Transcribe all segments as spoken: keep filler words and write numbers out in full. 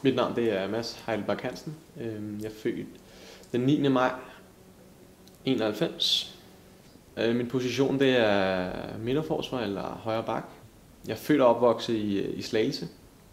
Mit navn det er Mads Heidelbach Hansen. Jeg er født den niende maj enoghalvfems. Min position det er midterforsvar eller højre bak. Jeg er født og opvokset i, i Slagelse.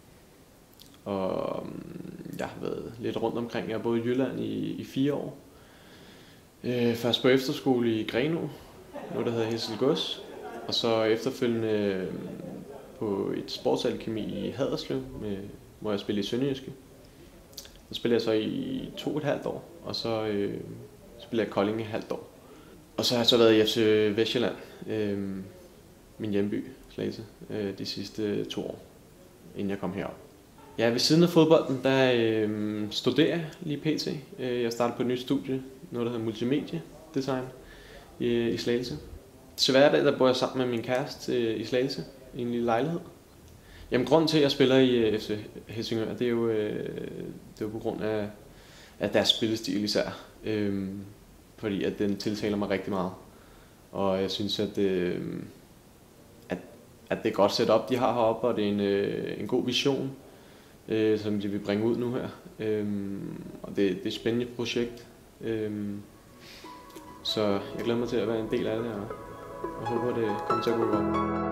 Og jeg har været lidt rundt omkring. Jeg har boet i Jylland i, i fire år. Først på efterskole i Grenaa, noget der hedder Hesselgods. Og så efterfølgende på et sportsalkemi i Haderslev, med, hvor jeg spillede i Sønderjyske. Så spillede jeg så i to og et halvt år, og så øh, spillede jeg Kolding i et halvt år. Og så har jeg så været i F C Vestjylland, øh, min hjemby, Slagelse, øh, de sidste to år, inden jeg kom herop. Ja, ved siden af fodbolden, der øh, studerer jeg lige pt. Jeg startede på et nyt studie, noget der hedder multimediedesign i, i Slagelse. Til hverdag, der bor jeg sammen med min kæreste øh, i Slagelse, i en lille lejlighed. Jamen, grunden til, at jeg spiller i F C Helsingør, det er jo, øh, det er jo på grund af, af deres spillestil især. Øhm, fordi at den tiltaler mig rigtig meget. Og jeg synes, at, øh, at, at det er godt setup, de har heroppe, og det er en, øh, en god vision, øh, som de vil bringe ud nu her. Øhm, og det, det er et spændende projekt. Øhm, så jeg glæder mig til at være en del af det, og jeg håber, det kommer til at gå godt.